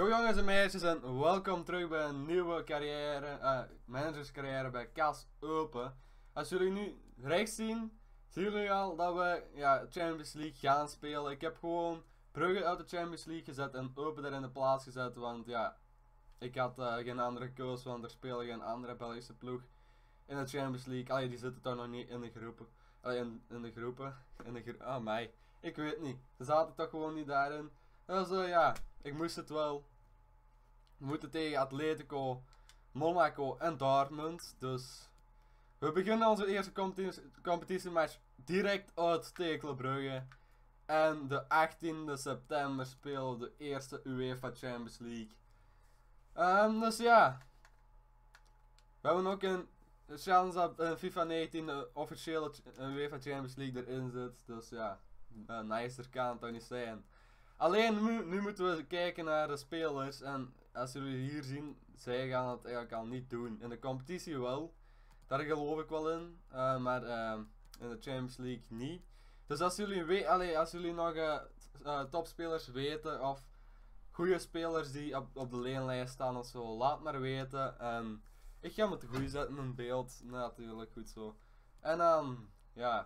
Yo jongens en meisjes en welkom terug bij een nieuwe managerscarrière bij Kas Open. Als jullie nu rechts zien jullie al dat we Champions League gaan spelen. Ik heb gewoon Brugge uit de Champions League gezet en Open er in de plaats gezet, want ja, ik had geen andere keus, want er spelen geen andere Belgische ploeg in de Champions League. Allee, die zitten toch nog niet in de groepen. Allee, in de groepen. Oh mij, ik weet niet. Ze zaten toch gewoon niet daarin. Dus ja, ik moest het wel. We moeten tegen Atletico, Monaco en Dortmund. Dus we beginnen onze eerste competitiematch direct uit tegen Club Brugge. En de 18e september spelen we de eerste UEFA Champions League. Dus ja. We hebben ook een chance dat FIFA 19 de officiële UEFA Champions League erin zit. Dus ja, nicer kan het toch niet zijn. Alleen nu moeten we kijken naar de spelers. En als jullie hier zien, zij gaan het eigenlijk al niet doen. In de competitie wel. Daar geloof ik wel in. Maar in de Champions League niet. Dus als jullie nog topspelers weten of goede spelers die op de leenlijst staan of zo, laat maar weten. Ik ga met de goede zetten in beeld. Natuurlijk, goed zo. En dan, ja.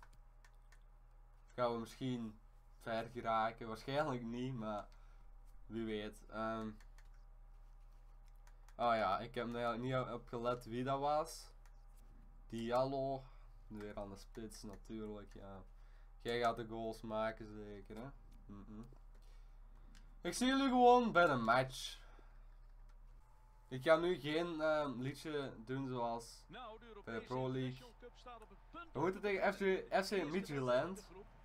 Gaan we misschien ver geraken. Waarschijnlijk niet, maar wie weet. Oh ja, ik heb er eigenlijk niet op gelet wie dat was. Diallo. Weer aan de spits natuurlijk, ja. Jij gaat de goals maken zeker, hè? Ik zie jullie gewoon bij de match. Ik ga nu geen liedje doen zoals bij de Pro League. We moeten tegen FC Midtjylland.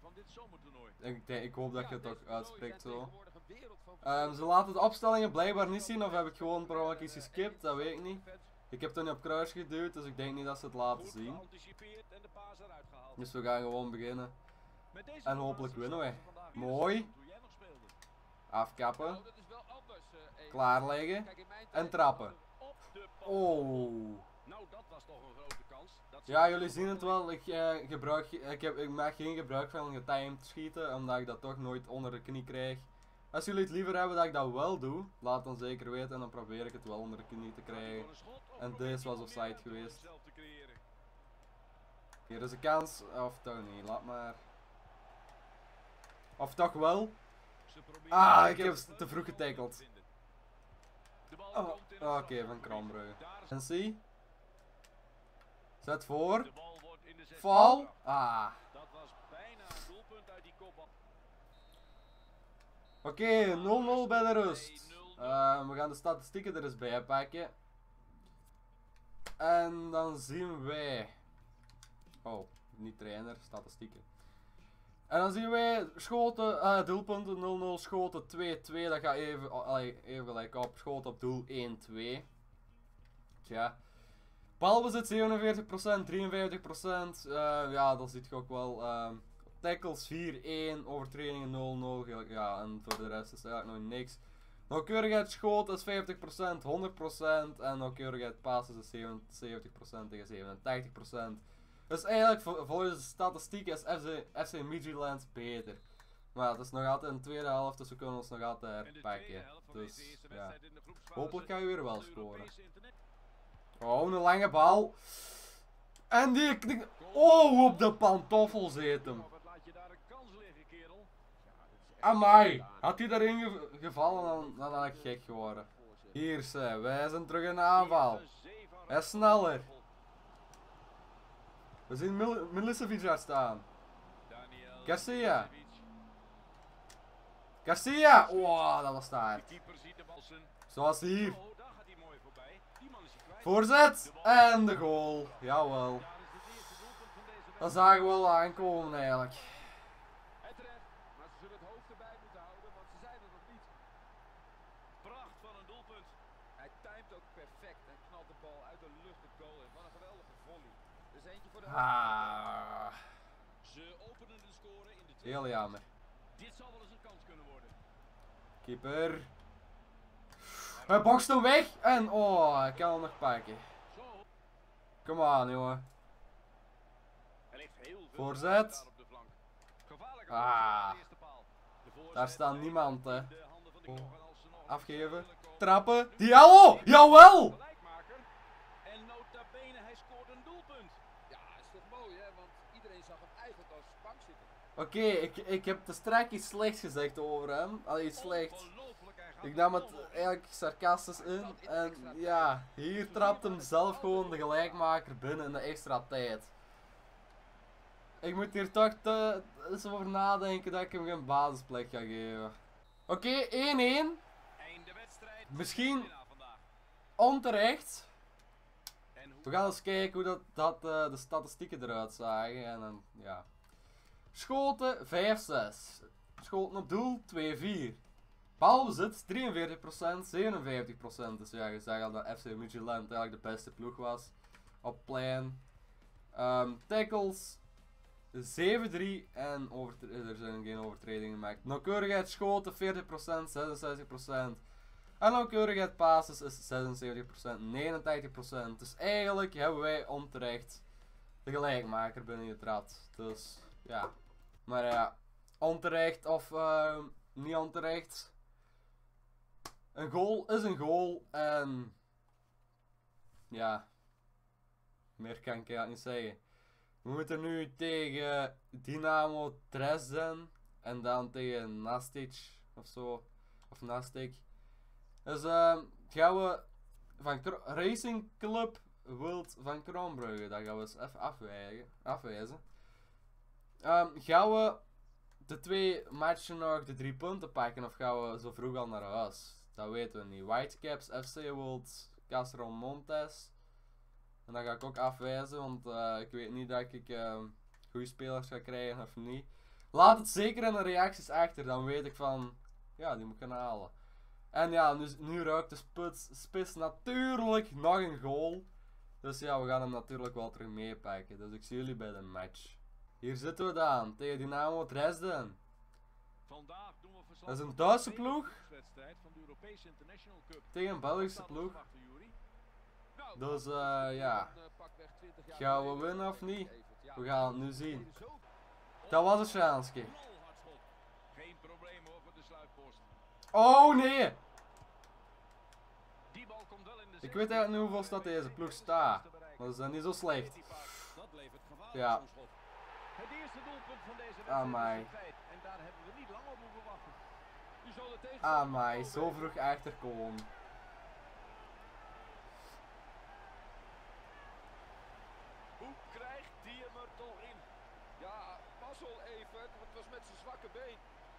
Ik hoop dat je het ook uitspreekt zo. Ze laten de opstellingen blijkbaar niet zien, of heb ik gewoon per ongeluk iets geskipt, dat weet ik niet. Ik heb toen op kruis geduwd, dus ik denk niet dat ze het laten zien. Dus we gaan gewoon beginnen. En hopelijk winnen we. Mooi. Afkappen. Klaarleggen. En trappen. Oh. Ja, jullie zien het wel. Ik maak geen gebruik van getimed schieten, omdat ik dat toch nooit onder de knie krijg. Als jullie het liever hebben dat ik dat wel doe, laat dan zeker weten en dan probeer ik het wel onder de knie te krijgen. En deze was offside geweest. Hier is een kans, of toch niet, laat maar. Of toch wel. Ah, ik heb te vroeg getackled. Oh, oké, van Krambrugge. En zie. Zet voor. Val. Ah. Oké, 0-0 bij de rust. We gaan de statistieken er eens bij pakken. En dan zien wij. Oh, niet trainer, statistieken. En dan zien wij schoten, doelpunten 0-0, schoten 2-2. Dat gaat even gelijk op. Schoten op doel 1-2. Tja. Balbezit 47%, 53%. Ja, dat ziet je ook wel. Tackles 4-1, overtredingen 0-0. Ja, en voor de rest is eigenlijk nog niks. Nauwkeurigheid schoten is 50%, 100%. En nauwkeurigheid passen is 70% tegen 87%. Dus eigenlijk volgens de statistiek is FC Midtjylland beter. Maar het is nog altijd een tweede helft, dus we kunnen ons nog altijd herpakken. Dus ja, hopelijk ga je weer wel scoren. Oh, een lange bal. En die oh, op de pantoffel zit hem. Amai, had hij daarin gevallen, dan had ik gek geworden. Hier zijn wij zijn terug in de aanval. Hij is sneller. We zien Milicevic daar staan. Garcia. Garcia! Oh, dat was daar. Zoals hier. Voorzet! En de goal. Jawel. Dat zagen we wel aankomen eigenlijk. Ah. Heel jammer. Dit zal wel eens een kans kunnen worden. Keeper. Hij bokst hem weg. En oh, ik kan hem nog pakken. Kom aan, jongen. Voorzet. Ah. Daar staat niemand, hè. Oh. Afgeven. Trappen. Diallo! Jawel! Gelijkmaker. En nota bene, hij scoort een doelpunt. Ja, is toch mooi hè, want iedereen zag hem eigenlijk als bankzitter. Oké, ik heb de straks iets slechts gezegd over hem. Allee, iets slecht. Ongelooflijk, hij gaat Ik nam het vol op. eigenlijk sarcastisch in. En ja, hier trapt hem zelf gewoon de gelijkmaker binnen in de extra tijd. Ik moet hier toch eens over nadenken dat ik hem geen basisplek ga geven. Oké, 1-1. Einde wedstrijd. Misschien Winnaar vandaag. onterecht. En hoe We gaan eens kijken hoe de statistieken eruit zagen. En dan, ja. Schoten 5-6. Schoten op doel 2-4. Balbezit 43%, 57%. Dus ja, je zag al dat FC Midtjylland eigenlijk de beste ploeg was op plein. Tackles 7-3 en er zijn geen overtredingen gemaakt. Nauwkeurigheid schoten 40%, 66%. En nauwkeurigheid passes is 76%, 89%. Dus eigenlijk hebben wij onterecht de gelijkmaker binnen getrapt. Dus ja. Maar ja, onterecht of niet onterecht. Een goal is een goal en ja, meer kan ik eigenlijk niet zeggen. We moeten nu tegen Dynamo Dresden en dan tegen Nastic of zo, of Nastic. Dus gaan we van Racing Club Wild van Kroonbrugge, dat gaan we eens even afwijzen. Gaan we de 2 matchen nog de 3 punten pakken of gaan we zo vroeg al naar huis? Dat weten we niet. Whitecaps, FC World, Castro Montes. En dat ga ik ook afwijzen, want ik weet niet dat ik goede spelers ga krijgen of niet. Laat het zeker in de reacties achter, dan weet ik van, ja, die moet ik gaan halen. En ja, nu ruikt de spits natuurlijk nog een goal. Dus ja, we gaan hem natuurlijk wel terug meepakken. Dus ik zie jullie bij de match. Hier zitten we dan, tegen Dynamo Dresden. vandaag doen we verslag Dat is een van de Duitse tweede ploeg groepswedstrijd van de Europese International Cup. tegen een Belgische Wat staat er ploeg. verwacht, Juri? Nou, Dus dat ja, een, pakweg 20 jaar gaan we geleden winnen of niet? geleverd. Ja, We gaan het nu zien. deden zo. Dat was een chanske. Knalhard schot. Geen probleem hoor voor de sluitpost. Oh nee! Die bal komt wel in de Ik weet eigenlijk niet hoeveel staat deze ploeg staat. Maar dat is niet zo slecht. Dat levert gevaar Ja. zo'n schot. Het eerste doelpunt van deze Amai. wedstrijd is in feit. En daar hebben we niet lang op hoeven wachten. U zal de tegenstander Amai, zo weten. vroeg achterkomen. Hoe krijgt die hem er toch in? Ja, mazzel even. Het was met zijn zwakke been.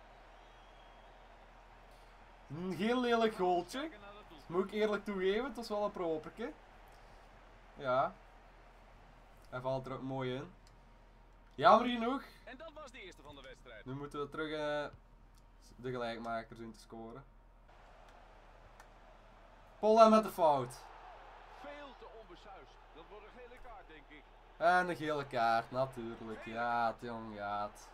Een heel lelijk goaltje. Kijken naar het doel. Moet ik eerlijk toegeven, het was wel een properke. Ja. Hij valt er ook mooi in. Jammer genoeg. En dat was de eerste van de wedstrijd. Nu moeten we terug de gelijkmaker zien te scoren. Polla met de fout. Veel te onbesuisd. Dat wordt een gele kaart, denk ik. En de gele kaart, natuurlijk. Ja, het jong gaat.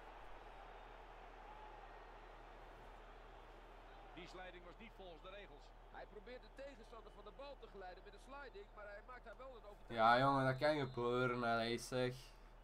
Die slijding was niet volgens de regels. Hij probeert de tegenstander van de bal te geleiden met een sliding, maar hij maakt daar wel een overtreding. Ja, jongen, dat kan gebeuren, hè, zeg.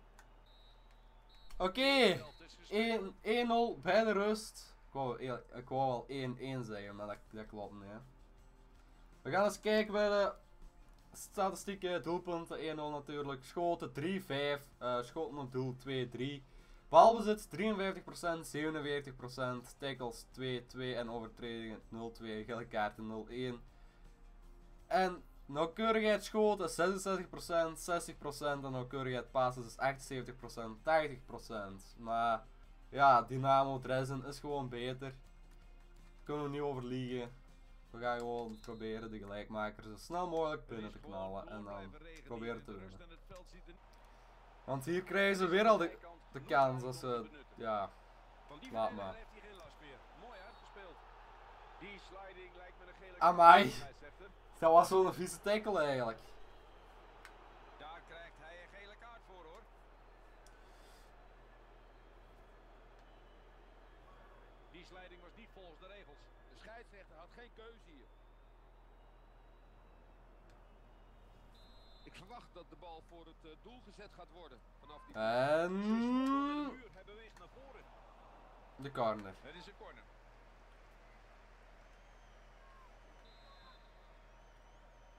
Oké, Het veld is gespeeld. 1-0 bij de rust. Ik wou wel 1-1 zeggen, maar dat klopt niet. Hè. We gaan eens kijken bij de statistieken. Doelpunten 1-0 natuurlijk. Schoten 3-5. Schoten op doel 2-3. Balbezit 53%, 47%. Tackles 2-2 en overtredingen 0-2. Gele kaarten 0-1. En nauwkeurigheid schoten 66%, 60% en nauwkeurigheid passes is 78%, 80%. Maar ja, Dynamo Dresden is gewoon beter. Kunnen we niet over liegen. We gaan gewoon proberen de gelijkmaker zo snel mogelijk binnen te knallen en dan proberen te winnen. Want hier krijgen ze weer al de kans als ze, ja, laat maar. Heeft hij geen last meer. Mooi uitgespeeld. Die sliding lijkt me een gele Amai. kaart, scheidsrechter. Dat was wel een vieze tackle eigenlijk. Daar krijgt hij een gele kaart voor hoor. Die sliding was niet volgens de regels. De scheidsrechter had geen keuze hier. Ik verwacht dat de bal voor het doel gezet gaat worden. Vanaf die En De muur, hij beweegt naar voren. de corner. Het is een corner.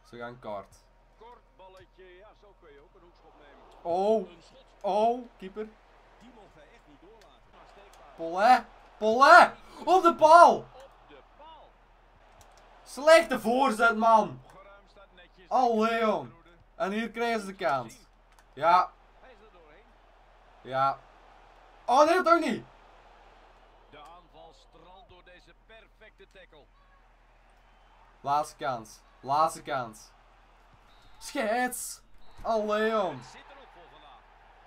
Ze gaan kort. Kort balletje, ja, zo kun je ook een hoekschop nemen. Oh, Een schot. oh, keeper. Die mocht hij echt niet doorlaten. Maar steekpaas. Pollet, Pollet, op de bal. Op de paal. Slechte voorzet, man. Opgeruimd staat netjes. Allee, jong. En hier krijgen ze de kans. Ja, Hij is er doorheen. ja. Oh, nee, toch niet. De aanval strandt door deze perfecte tackle. Laatste kans. Laatste kans. Scheids. Allee, jong. Het zit er ook voor vandaag.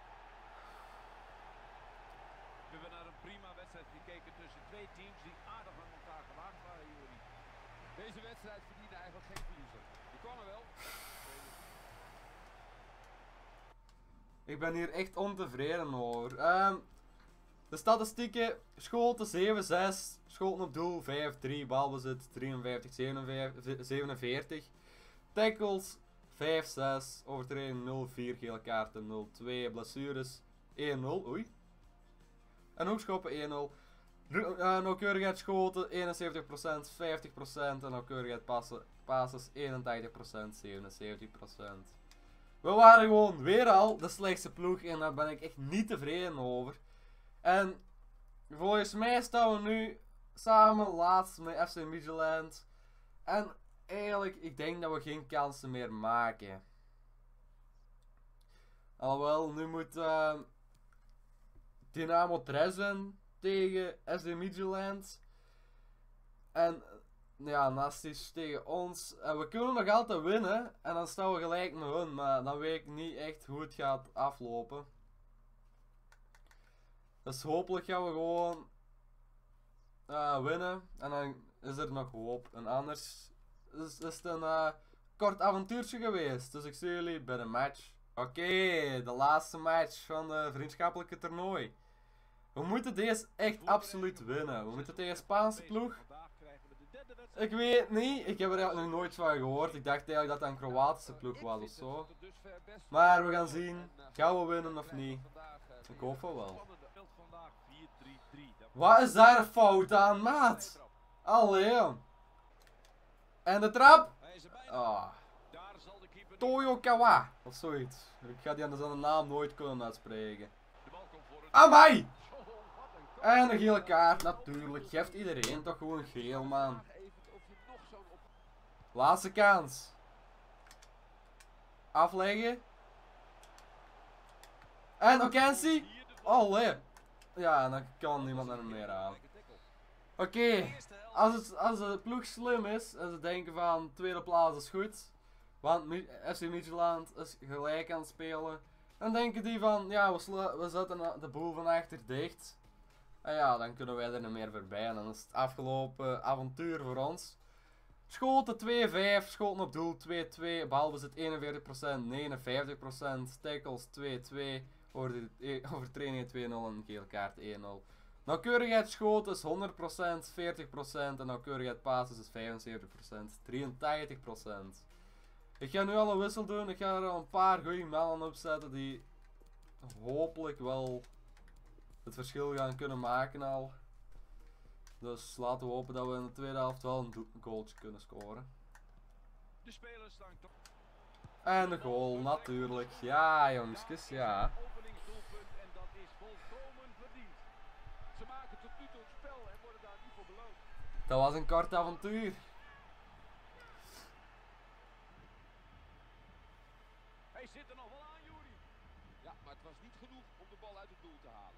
We hebben naar een prima wedstrijd gekeken tussen twee teams die aardig aan elkaar gewaagd waren, Juri. Deze wedstrijd verdiende eigenlijk geen verliezer. Die kwam er wel. Ik ben hier echt ontevreden over. De statistieken: schoten 7-6, schoten op doel 5-3, balbezit 53-47, tackles 5-6, overtreding 0-4, gele kaarten 0-2, blessures 1-0, oei. En hoekschoppen 1-0. Nauwkeurigheid schoten 71%, 50% en nauwkeurigheid passes 81%, 77%. We waren gewoon weer al de slechtste ploeg en daar ben ik echt niet tevreden over. En volgens mij staan we nu samen laatst met FC Midtjylland. En eigenlijk, ik denk dat we geen kansen meer maken. Alhoewel, nu moet Dynamo Dresden tegen SD Midtjylland. En ja, Nastic tegen ons. En we kunnen nog altijd winnen. En dan staan we gelijk met hun. Maar dan weet ik niet echt hoe het gaat aflopen. Dus hopelijk gaan we gewoon winnen. En dan is er nog hoop. En anders is het een kort avontuurtje geweest. Dus ik zie jullie bij de match. Oké, de laatste match van de vriendschappelijke toernooi. We moeten deze echt absoluut winnen. We moeten tegen een Spaanse ploeg. Ik weet niet, ik heb er eigenlijk nog nooit van gehoord. Ik dacht eigenlijk dat dat een Kroatische ploeg was of zo. Maar we gaan zien, gaan we winnen of niet? Ik hoop van wel. Wat is daar een fout aan, maat? Allee, jong. En de trap? Ah. Toyo Kawa, of zoiets. Ik ga die aan zijn naam nooit kunnen uitspreken. Amai! En een gele kaart, natuurlijk. Geeft iedereen toch gewoon geel, man. Laatste kans. Afleggen. En Okensi. Allee. Ja, dan kan niemand er meer aan. Oké. Als de ploeg slim is en ze denken van tweede plaats is goed. Want FC Midtjylland is gelijk aan het spelen. Dan denken die van ja, we zetten de boel van achter dicht. En ja, dan kunnen wij er niet meer voorbij. En dan is het afgelopen avontuur voor ons. Schoten 2-5, schoten op doel 2-2, balbezit 41%, 59%, tackles 2-2, overtredingen 2-0 en gele kaart 1-0. Nauwkeurigheid schoten is 100%, 40% en nauwkeurigheid passes is 75%, 83%. Ik ga nu al een wissel doen, ik ga er al een paar goede mannen op zetten die hopelijk wel het verschil gaan kunnen maken al. Dus laten we hopen dat we in de tweede helft wel een goaltje kunnen scoren. De spelers staan toch. En de goal natuurlijk. Ja jongskes, ja. Openingsdoelpunt en dat is volkomen verdiend. Ze maken tot nu toe het spel en worden daar niet voor beloond. Dat was een kort avontuur. Hij zit er nog wel aan, Juri. Ja, maar het was niet genoeg om de bal uit het doel te halen.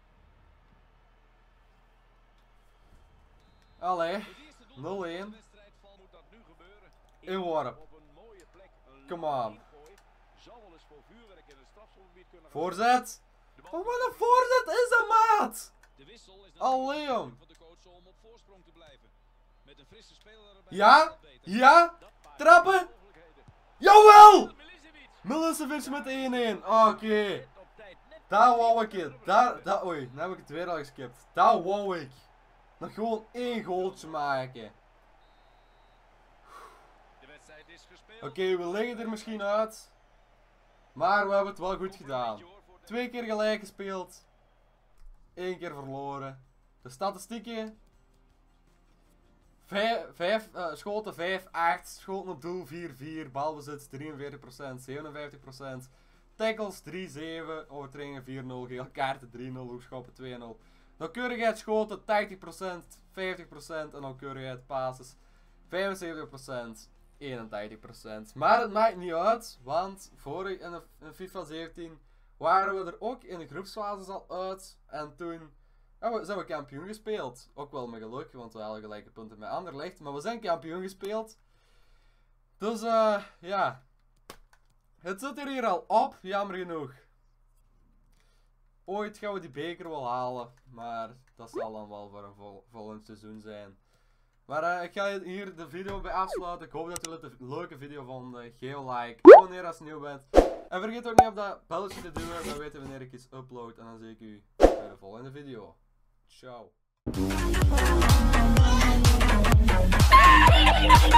Allee, Het eerste doel 0-1. van de wedstrijd valt. Moet dat nu gebeuren? Inworp. Op een mooie plek. Een Come leuke on. ingooi. Zal wel eens voor vuurwerk in het strafschopgebied kunnen gaan. Voorzet. De bal Oh, wat een voorzet is dat, maat! De wissel is Allee, natuurlijk jong. van de coach om op voorsprong te blijven. Met een frisse speler erbij. Ja? is dat beter. Ja? Dat maakt Trappen? mogelijkheden. Jawel! Milicevic. Milicevic met 1-1. Oké. Net op tijd. Net Daar wou ik het. Oei, nu heb ik het weer al geskipt. Daar wou ik. Nog gewoon één goaltje maken. De wedstrijd is gespeeld. Oké, we liggen er misschien uit. Maar we hebben het wel goed gedaan. 2 keer gelijk gespeeld. 1 keer verloren. De statistieken. 5 schoten 5-8, schoten op doel 4-4, balbezit 43%, 57%, tackles 3-7, overtredingen 4-0, geel kaarten 3-0, hoekschoppen 2-0. Nauwkeurigheid schoten 80%, 50% en nauwkeurigheid passes 75%, 81%. Maar het maakt niet uit, want vorig in FIFA 17 waren we er ook in de groepsfase al uit en toen zijn we kampioen gespeeld. Ook wel met geluk, want we hadden gelijke punten met Anderlecht, maar we zijn kampioen gespeeld. Dus ja, het zit er hier al op, jammer genoeg. Ooit gaan we die beker wel halen, maar dat zal dan wel voor een volgend seizoen zijn. Maar ik ga hier de video bij afsluiten. Ik hoop dat jullie het een leuke video vonden. Geef een like, abonneer als je nieuw bent. En vergeet ook niet op dat belletje te duwen, dan weten we wanneer ik iets upload. En dan zie ik u bij de volgende video. Ciao.